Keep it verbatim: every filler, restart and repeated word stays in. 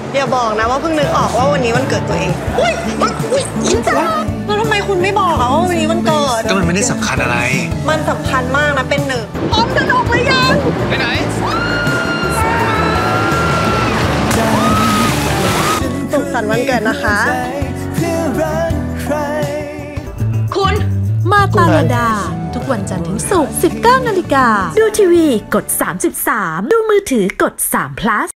อย่าบอกนะว่าเพิ่งนึกออกว่าวันนี้วันเกิดตัวเองอุ้ยอุ้ยอินจ้าแล้วทำไมคุณไม่บอกอะว่าวันนี้วันเกิดก็มันไม่ได้สำคัญอะไรมันสำคัญมากนะเป็นหนึ่งออมจะออกไปยังไปไหนสุขสันต์วันเกิดนะคะคุณมาตาลดาทุกวันจันทร์ถึงศุกร์ สิบเก้านาฬิกาดูทีวีกดสามสิบสามดูมือถือกดสาม plus